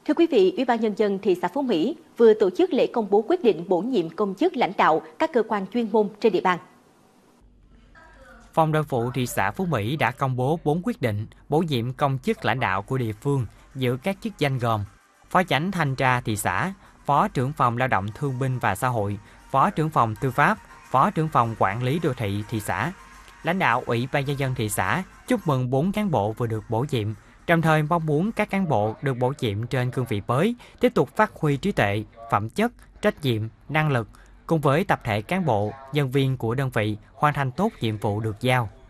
Thưa quý vị, Ủy ban Nhân dân thị xã Phú Mỹ vừa tổ chức lễ công bố quyết định bổ nhiệm công chức lãnh đạo các cơ quan chuyên môn trên địa bàn. Phòng Nội vụ thị xã Phú Mỹ đã công bố 4 quyết định bổ nhiệm công chức lãnh đạo của địa phương giữ các chức danh gồm Phó Chánh Thanh tra thị xã, Phó trưởng phòng Lao động Thương binh và Xã hội, Phó trưởng phòng Tư pháp, Phó trưởng phòng Quản lý đô thị thị xã. Lãnh đạo Ủy ban Nhân dân thị xã chúc mừng 4 cán bộ vừa được bổ nhiệm, đồng thời mong muốn các cán bộ được bổ nhiệm trên cương vị mới tiếp tục phát huy trí tuệ, phẩm chất, trách nhiệm, năng lực, cùng với tập thể cán bộ, nhân viên của đơn vị hoàn thành tốt nhiệm vụ được giao.